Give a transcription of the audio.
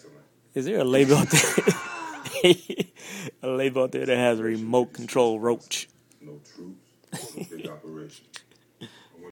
Is there a label out there? A label out there that has remote control Roach? No troops, no big operation.